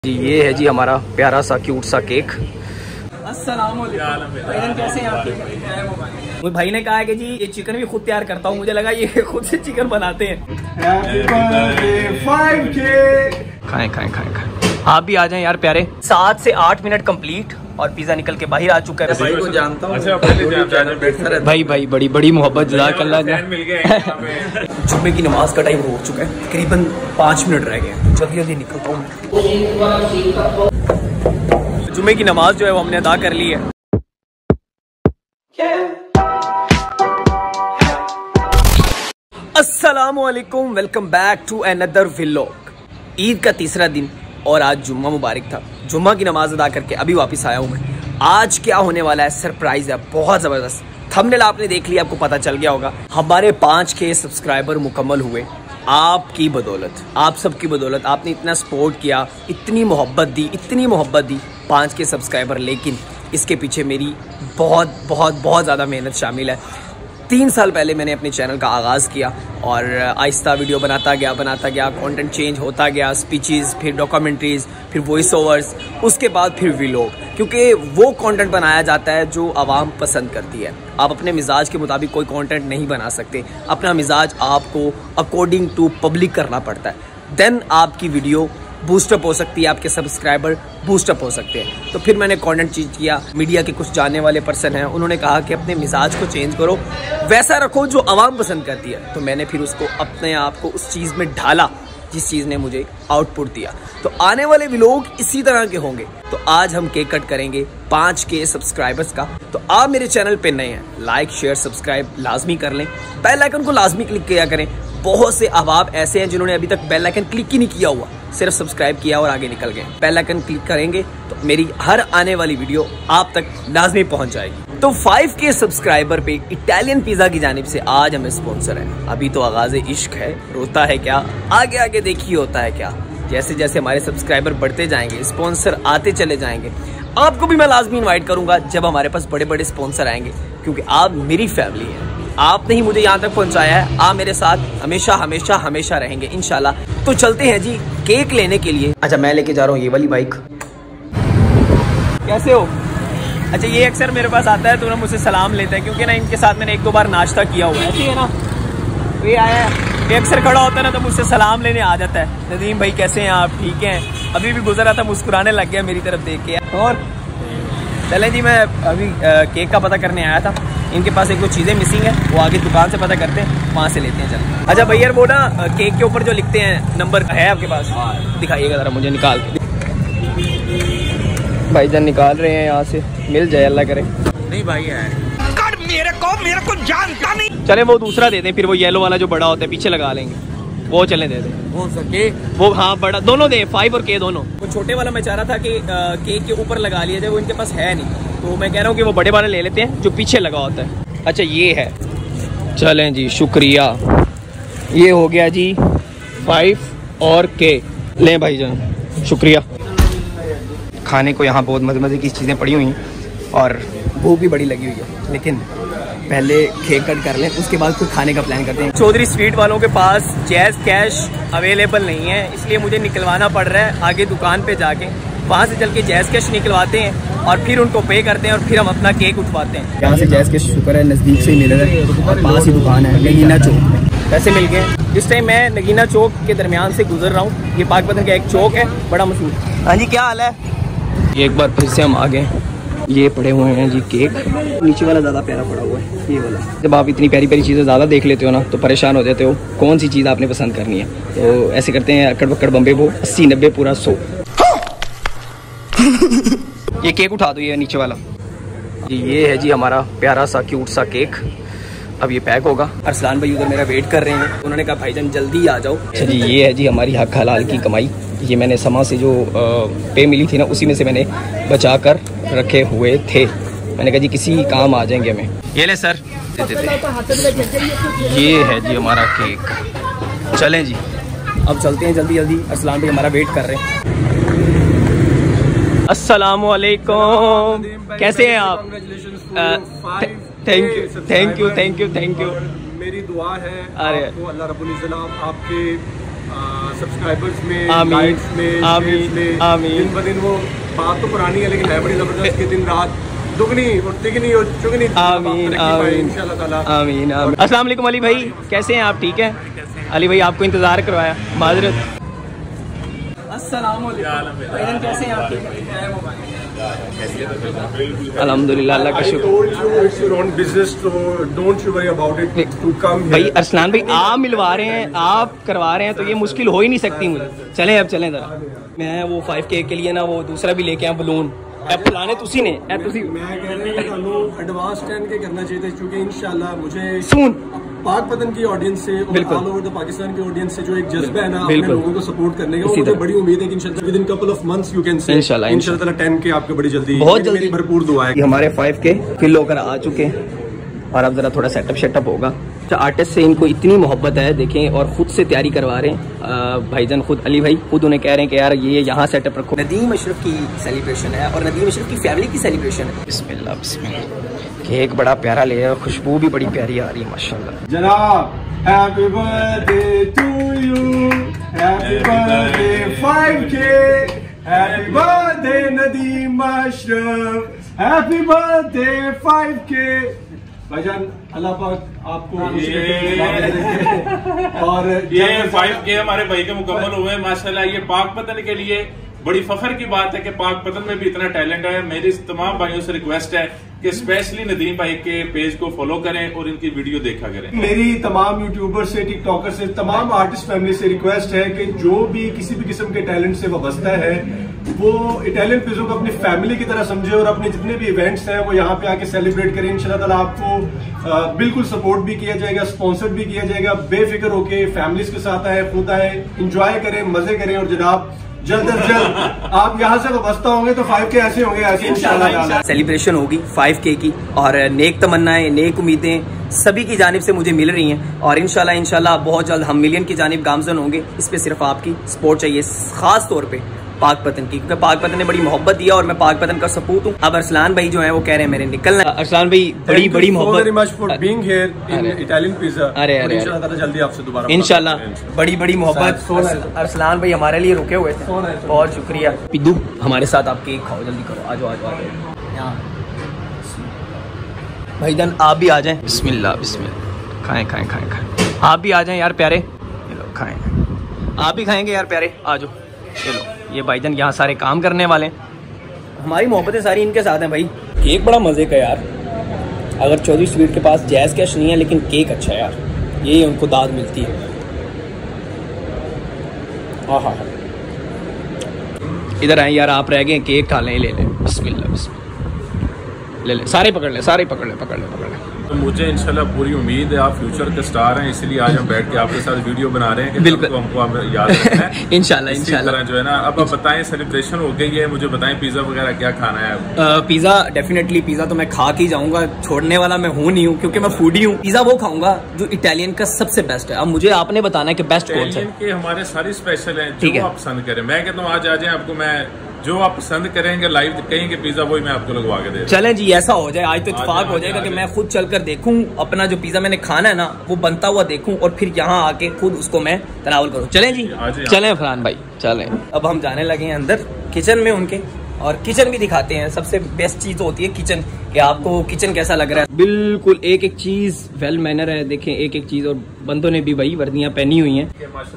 जी ये है जी हमारा प्यारा सा क्यूट सा केक। अस्सलामुअलैकुम, कैसे हैं आप? मुझे भाई ने कहा है कि जी ये चिकन भी खुद तैयार करता हूँ, मुझे लगा ये खुद से चिकन बनाते हैं। खाएं खाएं खाएं खाएं, आप भी आ जाएं यार प्यारे। 7 से 8 मिनट कंप्लीट और पिज्जा निकल के बाहर आ चुका है। भाई को जानता हूँ। भाई भाई बड़ी बड़ी मोहब्बत जज़ाकल्लाह। जुम्मे की नमाज का टाइम हो चुका है, तकरीबन 5 मिनट रह गए, जल्दी जल्दी निकलता हूँ। जुम्मे की नमाज जो है वो हमने अदा कर ली है। अस्सलामुअलैकुम, welcome back to another vlog. Eid का तीसरा दिन और आज जुम्मा मुबारक था। जुम्मा की नमाज अदा करके अभी वापस आया हूँ मैं। आज क्या होने वाला है, सरप्राइज है बहुत ज़बरदस्त। थंबनेल आपने देख लिया, आपको पता चल गया होगा। हमारे 5K सब्सक्राइबर मुकम्मल हुए आपकी बदौलत, आप सबकी बदौलत। आपने इतना सपोर्ट किया, इतनी मोहब्बत दी, इतनी मोहब्बत दी। 5K सब्सक्राइबर, लेकिन इसके पीछे मेरी बहुत बहुत बहुत ज़्यादा मेहनत शामिल है। 3 साल पहले मैंने अपने चैनल का आगाज़ किया और आहिस्ता वीडियो बनाता गया, कंटेंट चेंज होता गया, स्पीचेस, फिर डॉक्यूमेंट्रीज़, फिर वॉइस ओवर्स, उसके बाद फिर व्लॉग, क्योंकि वो कंटेंट बनाया जाता है जो आवाम पसंद करती है। आप अपने मिजाज के मुताबिक कोई कंटेंट नहीं बना सकते, अपना मिजाज आपको अकॉर्डिंग टू पब्लिक करना पड़ता है। देन आपकी वीडियो बूस्टअप हो सकती है, आपके सब्सक्राइबर बूस्टअप हो सकते हैं। तो फिर मैंने कंटेंट चेंज किया। मीडिया के कुछ जानने वाले पर्सन हैं, उन्होंने कहा कि अपने मिजाज को चेंज करो, वैसा रखो जो आवाम पसंद करती है। तो मैंने फिर उसको अपने आप को उस चीज़ में ढाला जिस चीज़ ने मुझे आउटपुट दिया। तो आने वाले व्लॉग इसी तरह के होंगे। तो आज हम केक कट करेंगे 5K सब्सक्राइबर्स का। तो आप मेरे चैनल पे नए हैं, लाइक शेयर सब्सक्राइब लाजमी कर लें, बेल आइकन को लाजमी क्लिक किया करें। बहुत से अहबाब ऐसे हैं जिन्होंने अभी तक बेल आइकन क्लिक ही नहीं किया हुआ, सिर्फ सब्सक्राइब किया और आगे निकल गए। बेल आइकन क्लिक करेंगे तो मेरी हर आने वाली वीडियो आप तक लाजमी पहुंच जाएगी। तो 5K सब्सक्राइबर पे इटालियन पिज़्ज़ा की जानिब से आज हमें स्पॉन्सर है। अभी तो आगाज़ इश्क है, रोता है क्या, आगे आगे देखिए होता है क्या। जैसे जैसे हमारे सब्सक्राइबर बढ़ते जाएंगे, स्पॉन्सर आते चले जाएंगे, आपको भी मैं लाजमी इन्वाइट करूंगा जब हमारे पास बड़े बड़े स्पॉन्सर आएंगे, क्योंकि आप मेरी फैमिली हैं। आपने ही मुझे यहाँ तक पहुँचाया है, आप मेरे साथ हमेशा हमेशा हमेशा रहेंगे इंशाल्लाह। तो चलते हैं जी केक लेने के लिए। अच्छा, मैं लेके जा रहा हूँ ये वाली बाइक। कैसे हो? अच्छा, ये अक्सर मेरे पास आता है तो ना मुझसे सलाम लेता है, क्योंकि ना इनके साथ मैंने 1-2 बार नाश्ता किया हुआ है। ऐसे है ना, ये आया है, ये अक्सर खड़ा होता है ना तो मुझसे सलाम लेने आ जाता है। नदीम भाई कैसे हैं आप, ठीक हैं? अभी भी गुजरा था, मुस्कुराने लग गया मेरी तरफ देख के। और चलें जी, मैं अभी केक का पता करने आया था। इनके पास 1-2 चीज़ें मिसिंग है, वो आगे दुकान से पता करते हैं, वहाँ से लेते हैं। चल अच्छा भैया, वो ना केक के ऊपर जो लिखते हैं नंबर है आपके पास? दिखाइएगा ज़रा मुझे निकाल के। भाईजान निकाल रहे हैं यहाँ से, मिल जाए अल्लाह करे। नहीं भाई है, मेरे को जानता नहीं। चले वो दूसरा दे दें, फिर वो येलो वाला जो बड़ा होता है पीछे लगा लेंगे, वो चले दे दें। कौन सा केक? वो हाँ बड़ा, दोनों दे, 5 और K दोनों। वो छोटे वाला मैं चाह रहा था कि केक के ऊपर लगा लिया जाए, वो इनके पास है नहीं, तो मैं कह रहा हूँ कि वो बड़े वाला ले लेते हैं जो पीछे लगा होता है। अच्छा ये है, चलें जी, शुक्रिया। ये हो गया जी 5 और K। लें भाईजान, शुक्रिया। खाने को यहाँ बहुत मज़े मज़े की चीज़ें पड़ी हुई हैं और भूख भी बड़ी लगी हुई है, लेकिन पहले केक कट कर लें, उसके बाद कुछ खाने का प्लान करते हैं। चौधरी स्वीट वालों के पास जैज़ कैश अवेलेबल नहीं है, इसलिए मुझे निकलवाना पड़ रहा है आगे दुकान पे जाके। वहाँ से चल के जैज़ कैश निकलवाते हैं और फिर उनको पे करते हैं और फिर हम अपना केक उठवाते हैं। यहाँ से जैज़ कैश शुक्र है नज़दीक से ही मिल रहा है, पास ही दुकान है नगीना चौक में। पैसे मिल गए। इस टाइम मैं नगीना चौक के दरमियान से गुजर रहा हूँ। ये पाकपतन का एक चौक है, बड़ा मशहूर। हाँ जी, क्या हाल है? एक बार फिर से हम आ गए। ये पड़े हुए हैं जी केक, नीचे वाला ज़्यादा प्यारा पड़ा हुआ है, ये वाला। जब आप इतनी प्यारी प्यारी चीज़ें ज़्यादा देख लेते हो ना तो परेशान हो जाते हो कौन सी चीज़ आपने पसंद करनी है। तो ऐसे करते हैं, अकड़ बकड़ बम्बे वो 80-90 पूरा 100। ये केक उठा दो, ये नीचे वाला। ये है जी हमारा प्यारा सा क्यूट सा केक। अब ये पैक होगा। अरसलान भाई उधर मेरा वेट कर रहे हैं, उन्होंने कहा भाईजान जल्दी आ जाओ। अच्छा जी, ये है जी हमारी हक हलाल की कमाई। ये मैंने समा से जो पे मिली थी ना, उसी में से मैंने बचा कर रखे हुए थे। मैंने कहा जी किसी काम आ जाएंगे हमें। ये ले सर, ये है जी हमारा केक। चलें जी, अब चलते हैं जल्दी जल्दी, अरसलान भाई हमारा वेट कर रहे हैं। अस्सलामुअलैकुम, कैसे हैं आप? Thank you. मेरी दुआ है आपको अल्लाह रब्बुल इज़्ज़त आपके सब्सक्राइबर्स में, आमीन, लाइक्स में, आमीन, में, आमीन। दिन ब दिन वो बात तो पुरानी है लेकिन है बड़ी जबरदस्त कि दिन रात दुगनी और तिगनी और चुगनी आमीन, आमीन, इंशाल्लाह ताला। आमीन, आमीन। अस्सलाम वालेकुम अली भाई, कैसे हैं आप? ठीक है अली भाई, आपको इंतजार करवाया, माजरत। अस्सलाम वालेकुम, कैसे हैं आप? अल्हम्दुलिल्लाह, अल्लाह का शुक्र। भाई अरसलान भाई, आप मिलवा रहे हैं, आप करवा रहे हैं, तो ये मुश्किल हो ही नहीं सकती मुझे। चलें अब चलें ज़रा। मैं वो 5K के लिए ना वो दूसरा भी लेके आया बलून। फलाने तुसी ने तुसी मैं कह रहा हूं एडवांस 10K करना चाहिए था, क्योंकि इंशाल्लाह मुझे सुन पाक पतन की ऑडियंस से और ऑल ओवर द पाकिस्तान की ऑडियंस से जो एक जज्बा है ना अपने लोगों को सपोर्ट करने का, वो मुझे बड़ी उम्मीद है कि इंशाल्लाह within couple of months you can say इंशाल्लाह 10K आपके बड़ी जल्दी, बहुत जल्दी, भरपूर दुआ है। हमारे 5K फिल होकर आ चुके हैं और अब जरा थोड़ा सेटअप होगा। आर्टिस्ट से इनको इतनी मोहब्बत है देखें, और खुद से तैयारी करवा रहे हैं भाईजान, खुद अली भाई खुद उन्हें कह रहे हैं कि यार ये यहाँ सेटअप रखो। नदीम अशरफ की सेलिब्रेशन है और नदीम अशरफ की फैमिली की सेलिब्रेशन है। बिस्मिल्लाह बिस्मिल्लाह। केक बड़ा प्यारा ले है, खुशबू भी बड़ी प्यारी आ रही है माशाल्लाह। जनाब happy birthday to you, happy birthday 5K, happy birthday Nadeem Ashraf, happy birthday 5K। भाईजान अल्लाह पाक आपको और ये 5K हमारे भाई के मुकम्मल हुए माशाल्लाह। ये पाक पतन के लिए बड़ी फख्र की बात है कि पाक पतन में भी इतना टैलेंट है। मेरी तमाम भाइयों से रिक्वेस्ट है कि स्पेशली नदीम भाई के पेज को फॉलो करें और इनकी वीडियो देखा करें। मेरी तमाम यूट्यूबर से, टिकटॉकर से, तमाम आर्टिस्ट फैमिली से रिक्वेस्ट है कि जो भी किसी भी किस्म के टैलेंट से वाबस्ता है वो इटालियन पिज़्ज़ा को अपनी फैमिली की तरह समझे और अपने जितने भी इवेंट्स हैं वो यहाँ पे आके सेलिब्रेट करें। इंशाल्लाह ताला आपको बिल्कुल सपोर्ट भी किया जाएगा, स्पॉन्सर्ड भी किया जाएगा। बेफिक्र होके फैमिलीज के साथ आए, खुद आए, इंजॉय करें, मजे करें और जनाब जल्द अज जल्द आप यहाँ से वाबस्ता होंगे तो 5K ऐसे होंगे, ऐसे इंशाल्लाह सेलिब्रेशन होगी 5K की। और नेक तमन्नाएं, नेक उम्मीदें सभी की जानिब से मुझे मिल रही हैं और इंशाल्लाह बहुत जल्द हम मिलियन की जानिब गामजन होंगे। इस पे सिर्फ आपकी सपोर्ट चाहिए, खास तौर पे पाक पतन की, क्योंकि पाक पतन ने बड़ी मोहब्बत दिया और मैं पाक पतन का सपूत हूँ। अब अरसलान भाई जो है वो कह रहे हैं मेरे निकलना। अरसलान भाई बड़ी मोहब्बत, जल्दी आपसे दोबारा इंशाल्लाह बड़ी मोहब्बत। अरसलान भाई हमारे लिए रुके हुए थे, बहुत शुक्रिया। पिद्दू हमारे साथ आप केक खाओ, जल्दी करो, आ जाओ भाईजान, आप भी आ जाएं। बिस्मिल्लाह बिस्मिल्लाह, खाएं आप भी आ जाएं यार प्यारे, खाएं आप भी खाएंगे यार प्यारे, आ जाओ। चलो ये भाईजान यहाँ सारे काम करने वाले हैं, हमारी मोहब्बतें सारी इनके साथ हैं भाई। केक बड़ा मज़े का यार, अगर चौधरी स्वीट के पास जैज़ कैश नहीं है लेकिन केक अच्छा है यार, यही उनको दाद मिलती है। हाँ इधर आए यार, आप रह गए, केक खा लें, ले लें। बिस्मिल्लाह बिस्मिल्लाह, ले सारे पकड़ ले, सारे पकड़ ले। तो मुझे इंशाल्लाह पूरी उम्मीद है आप फ्यूचर के स्टार हैं, इसलिए आज हम बैठ के आपके साथ वीडियो बना रहे हैं कि बिल्कुल हमको याद रखना है। इंशाल्लाह जो है ना। अब आप बताएं, सेलिब्रेशन हो गई है, मुझे बताएं पिज़्ज़ा वगैरह क्या खाना है? पिज़्ज़ा डेफिनेटली, पिज़्ज़ा तो मैं खा के जाऊंगा, छोड़ने वाला मैं हूँ नहीं हूँ, क्योंकि मैं फूडी हूँ। पिज़्ज़ा वो खाऊंगा जो इटालियन का सबसे बेस्ट है। अब मुझे आपने बताना है कि बेस्ट कौन सा है। के हमारे सारे स्पेशल हैं, जो आप पसंद करें। मैं कहता हूँ आज आ जाए, आपको मैं जो आप पसंद करेंगे लाइव कहेंगे पिज़्ज़ा, वही मैं आपको लगवा के दे। चलें जी, ऐसा हो जाए, आज तो इत्तेफाक हो जाएगा कि मैं खुद चलकर देखूं, अपना जो पिज़्ज़ा मैंने खाना है ना वो बनता हुआ देखूं और फिर यहाँ आके खुद उसको मैं तनावल करूं। चलें जी, चलें फरहान भाई, चलें। अब हम जाने लगे हैं अंदर किचन में उनके, और किचन भी दिखाते हैं। सबसे बेस्ट चीज तो होती है किचन, कि आपको किचन कैसा लग रहा है। बिल्कुल एक चीज वेल मैनर है, देखें एक चीज। और बंदों ने भी वही वर्दियां पहनी हुई हैं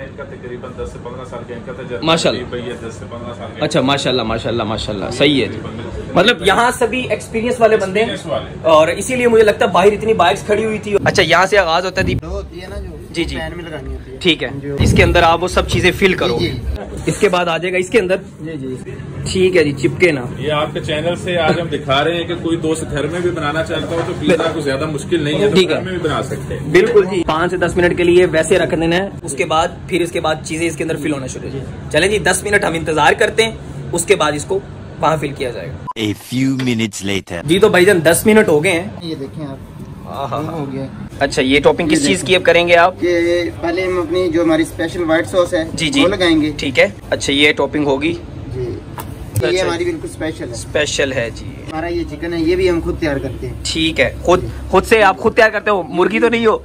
माशाल्लाह। अच्छा माशाल्लाह सही है। मतलब यहाँ सभी एक्सपीरियंस वाले बंदे हैं और इसीलिए मुझे लगता है बाहर इतनी बाइक्स खड़ी हुई थी। अच्छा यहाँ से आगाज होता है जी, ठीक है। इसके अंदर आप वो सब चीजें फिल करो, इसके बाद आ जाएगा इसके अंदर। ठीक है जी, चिपके ना। ये आपके चैनल से आज हम दिखा रहे हैं कि कोई दोस्त घर में भी बनाना चाहता हो तो पिज़्ज़ा को ज्यादा मुश्किल नहीं है, तो घर में भी बना सकते हैं। बिल्कुल जी, 5 से 10 मिनट के लिए वैसे रख देना है, उसके बाद फिर इसके बाद चीजें इसके अंदर फिल होना शुरू हो। चले जी 10 मिनट हम इंतजार करते हैं, उसके बाद इसको वहाँ फिल किया जाएगा। A few minutes later. जी तो भाईजान 10 मिनट हो गए हैं, ये देखें आप, हो गया। अच्छा ये टॉपिंग किस चीज की अब करेंगे आप? ये पहले हम अपनी जो हमारी स्पेशल व्हाइट सॉस है जी वो लगाएंगे। ठीक है। अच्छा ये टॉपिंग होगी जी, ये हमारी बिल्कुल स्पेशल है जी। हमारा ये चिकन है, ये भी हम खुद तैयार करते हैं। ठीक है, खुद से आप खुद तैयार करते हो, मुर्गी तो नहीं हो?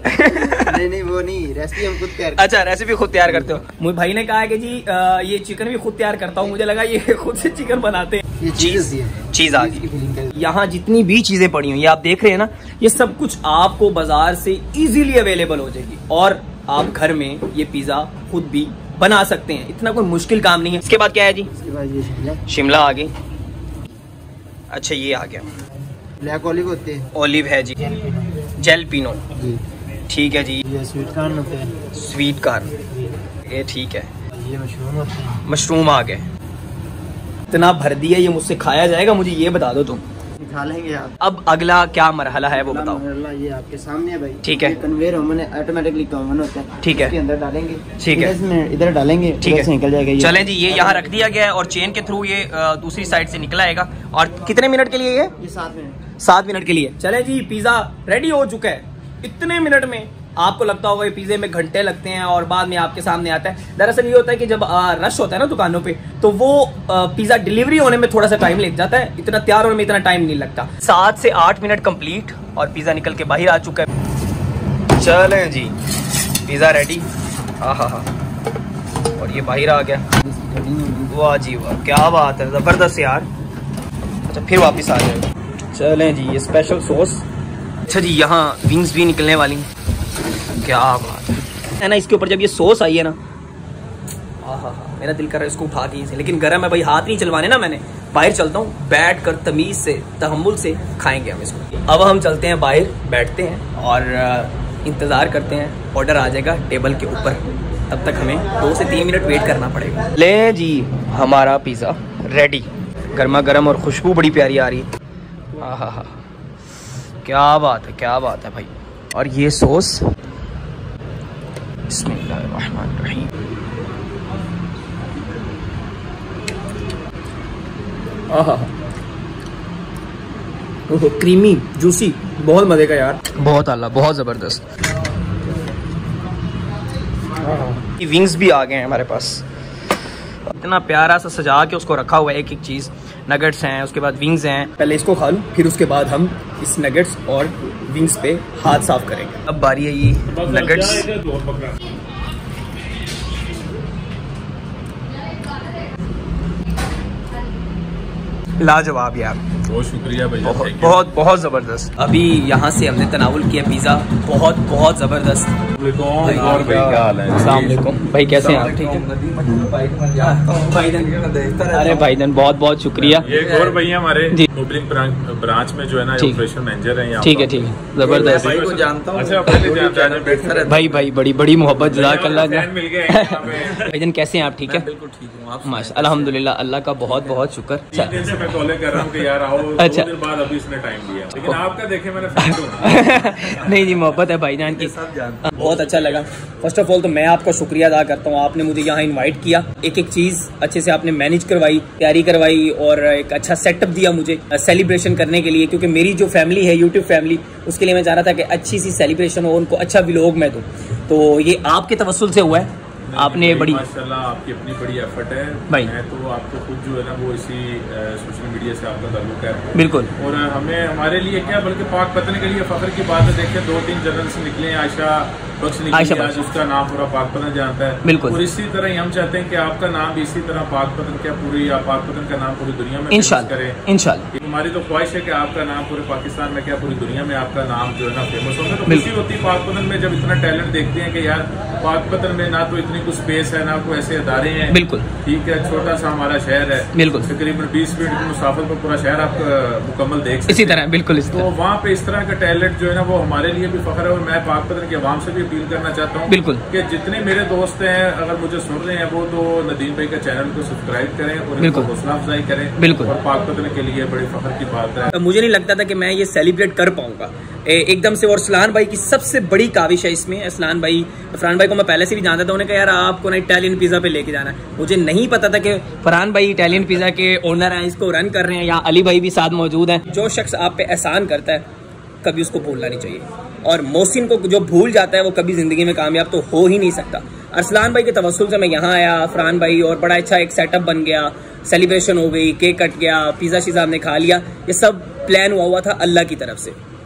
नहीं वो नहीं, रेसिपी हम खुद तैयार। अच्छा, रेसिपी खुद तैयार करते हो। मुझे भाई ने कहा है कि जी ये चिकन भी खुद तैयार करता हूँ। मुझे लगा ये खुद से चिकन बनाते हैं। ये चीज आ गई। यहाँ जितनी भी चीजें पड़ी हुई, ये आप देख रहे हैं ना, ये सब कुछ आपको बाजार से इजीली अवेलेबल हो जाएगी और आप घर में ये पिज्जा खुद भी बना सकते हैं। इतना कोई मुश्किल काम नहीं है। इसके बाद क्या है जी? इसके बाद ये शिमला आ गई। अच्छा, ये आ गया ब्लैक ऑलिव होते हैं। ऑलिव है जी, जेल पिनो जी, ठीक है जी। ये स्वीट कॉर्न होते हैं। स्वीट कॉर्न, ये ठीक है। ये मशरूम होते हैं। मशरूम आ गए। इतना भर दिया, ये मुझसे खाया जाएगा? मुझे ये बता दो तुम। खा लेंगे आप। अब अगला क्या मरहला है वो बताओ। ये आपके सामने है भाई। ठीक है। कन्वेयर ओवन ऑटोमेटिकली ओवन होता है। ठीक है। इसके अंदर डालेंगे। ठीक है। इसमें इधर डालेंगे। ठीक है, निकल जाएगा। चलें जी, ये यहाँ रख दिया गया है और चेन के थ्रू ये दूसरी साइड से निकला आएगा। और कितने मिनट के लिए ये? 7 मिनट के लिए। चले जी, पिज्जा रेडी हो चुका है। इतने मिनट में आपको लगता होगा ये पिज्जे में घंटे लगते हैं और बाद में आपके सामने आता है। दरअसल ये होता है कि जब रश होता है ना दुकानों पे, तो वो पिज्जा डिलीवरी होने में थोड़ा सा टाइम लग जाता है। इतना तैयार होने में इतना टाइम नहीं लगता। 7 से 8 मिनट कंप्लीट और पिज्जा निकल के बाहर आ चुका है। चलें जी, पिज्जा रेडी। हाँ, और ये बाहर आ गया। वाह जी वाह, क्या बात है, जबरदस्त यार। अच्छा, फिर वापस आ जाए। चलें जी, ये स्पेशल सॉस। अच्छा जी, यहाँ विंग्स भी निकलने वाली। क्या बात है ना। इसके ऊपर जब ये सॉस आई है ना, मेरा दिल कर रहा है इसको उठा के इसे, लेकिन गर्म है भाई, हाथ नहीं चलवाने ना मैंने। बाहर चलता हूँ, बैठ कर तमीज से तहम्मुल से खाएंगे हम इसको। अब हम चलते हैं बाहर, बैठते हैं और इंतज़ार करते हैं। ऑर्डर आ जाएगा टेबल के ऊपर, तब तक हमें 2 से 3 मिनट वेट करना पड़ेगा। ले जी, हमारा पिज़्ज़ा रेडी, गर्मा गर्म और खुशबू बड़ी प्यारी आ रही है। हाँ, क्या बात है, क्या बात है भाई। और ये सॉस, बिस्मिल्लाहिर्रहमानिर्रहीम। क्रीमी, जूसी, बहुत मजे का यार, बहुत आला, बहुत जबरदस्त। विंग्स भी आ गए हैं हमारे पास। इतना प्यारा सा सजा के उसको रखा हुआ है, एक एक चीज। नगेट्स हैं, उसके बाद विंग्स हैं। पहले इसको खा लूं, फिर उसके बाद हम इस नगेट्स और विंग्स पे हाथ साफ करेंगे। अब बारी है ये नगेट्स। लाजवाब यार, बहुत शुक्रिया भैया, बहुत बहुत जबरदस्त। अभी यहाँ से हमने तनावुल किया पिज़्ज़ा, बहुत बहुत जबरदस्त। और भाई क्या हाल है? अस्सलाम वालेकुम भाई, कैसे हैं आप? ठीक है भाईजान। अरे भाईजान, बहुत बहुत शुक्रिया। ये एक और भैया हमारे मुबलिक ब्रांच में जो है ना, ऑपरेशन मैनेजर है यहाँ। ठीक है, ठीक है, जबरदस्त। भाई को जानता हूँ। अच्छा, पहले जानता है भाई बड़ी बड़ी मोहब्बत, जज़ाकल्लाह। मिल गए भाईजान, कैसे हैं आप? ठीक है, बिल्कुल ठीक हूँ। आप माशाअल्लाह, अल्हम्दुलिल्लाह, अल्लाह का बहुत बहुत शुक्र। मैं कॉल कर रहा हूँ कि यार आओ। अच्छा। 2 दिन बाद अभी इसने टाइम दिया, लेकिन आपका देखे मैंने फ्रेंड नहीं जी, मोहब्बत है भाईजान की। बहुत अच्छा लगा। फर्स्ट ऑफ ऑल तो मैं आपका शुक्रिया अदा करता हूँ, आपने मुझे यहाँ इनवाइट किया, एक एक चीज़ अच्छे से आपने मैनेज करवाई, तैयारी करवाई और एक अच्छा सेटअप दिया मुझे सेलिब्रेशन करने के लिए। क्योंकि मेरी जो फैमिली है, यूट्यूब फैमिली, उसके लिए मैं चाह रहा था कि अच्छी सी सेलिब्रेशन हो, उनको अच्छा व्लॉग मैं दूँ। तो ये आपके तवस्सुल से हुआ है। आपने बड़ी माशाल्लाह, आपकी अपनी बड़ी एफर्ट है भाई। मैं तो आपको खुद जो है ना वो इसी सोशल मीडिया से आपका ताल्लुक है। बिल्कुल। और हमारे लिए क्या, बल्कि पाक पतन के लिए फख्र की बात है। देखिए 2-3 जनरल्स निकले, आयशा बख्श निकली, आज उसका नाम पूरा पाक पतन जानता है। बिल्कुल। और इसी तरह ही हम चाहते हैं कि आपका नाम भी इसी तरह पाक पतन क्या पूरी, या पाक पतन का नाम पूरी दुनिया में फेमस करें इंशाल्लाह। हमारी तो ख्वाहिश है कि आपका नाम पूरे पाकिस्तान में क्या पूरी दुनिया में आपका नाम जो है ना फेमस होगा। तो खुशी होती है पाक पतन में जब इतना टैलेंट देखते हैं कि यार पाक पतन में ना तो इतनी कुछ स्पेस है, ना कोई ऐसे अदारे हैं। बिल्कुल ठीक है, छोटा सा हमारा शहर है। बिल्कुल, तकरीबन 20 मिनट के मुसाफिर पर पूरा शहर आप मुकम्मल देख सकते हैं। इसी तरह बिल्कुल तो वहाँ पे इस तरह का टैलेंट जो है ना वो हमारे लिए भी फख्र है। और मैं पाक पतन की आवाम से भी अपील करना चाहता हूँ बिल्कुल कि जितने मेरे दोस्त हैं अगर मुझे सुन रहे हैं वो तो नदीम भाई का चैनल को सब्सक्राइब करें और इनको हौसला अफजाई करें। बिल्कुल। और पाक पतन के लिए बड़ी फख्र की बात है। मुझे नहीं लगता था कि मैं ये सेलिब्रेट कर पाऊंगा एकदम से। और सलान भाई की सबसे बड़ी काविश है इसमें। सलान भाई, फरहान भाई को मैं पहले से भी जानता था, उन्होंने कहा यार आपको ना इटालियन पिज़्ज़ा पे लेके जाना है। मुझे नहीं पता था कि फरहान भाई इटालियन पिज़्ज़ा के ओनर हैं, इसको रन कर रहे हैं। यहाँ अली भाई भी साथ मौजूद हैं। जो शख्स आप पे एहसान करता है कभी उसको भूलना नहीं चाहिए, और मोहसिन को जो भूल जाता है वो कभी जिंदगी में कामयाब तो हो ही नहीं सकता। अरसलान भाई के तवस्सुल से मैं यहाँ आया, फरहान भाई, और बड़ा अच्छा एक सेटअप बन गया, सेलिब्रेशन हो गई, केक कट गया, पिज़्ज़ा शीज़ा हमने खा लिया। ये सब प्लान हुआ था अल्लाह की तरफ से।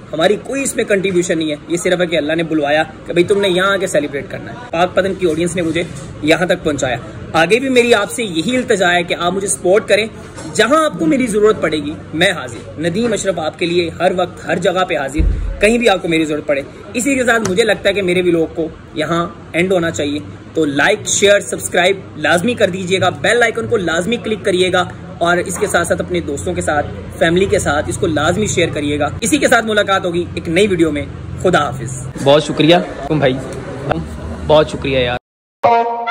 हमारी कोई इसमें कंट्रीब्यूशन नहीं है। ये सिर्फ है कि अल्लाह ने बुलवाया कि भाई तुमने यहाँ आके सेलिब्रेट करना है। पाक पतन की ऑडियंस ने मुझे यहाँ तक पहुँचाया। आगे भी मेरी आपसे यही इल्तिजा है कि आप मुझे सपोर्ट करें। जहाँ आपको मेरी ज़रूरत पड़ेगी मैं हाजिर। नदीम अशरफ आपके लिए हर वक्त हर जगह पे हाजिर, कहीं भी आपको मेरी ज़रूरत पड़े। इसी के साथ मुझे लगता है कि मेरे व्लॉग को यहाँ एंड होना चाहिए। तो लाइक शेयर सब्सक्राइब लाजमी कर दीजिएगा, बेल आइकन को लाजमी क्लिक करिएगा और इसके साथ साथ अपने दोस्तों के साथ, फैमिली के साथ इसको लाजमी शेयर करिएगा। इसी के साथ मुलाकात होगी एक नई वीडियो में। खुदा हाफिज। बहुत शुक्रिया तुम भाई, बहुत शुक्रिया यार।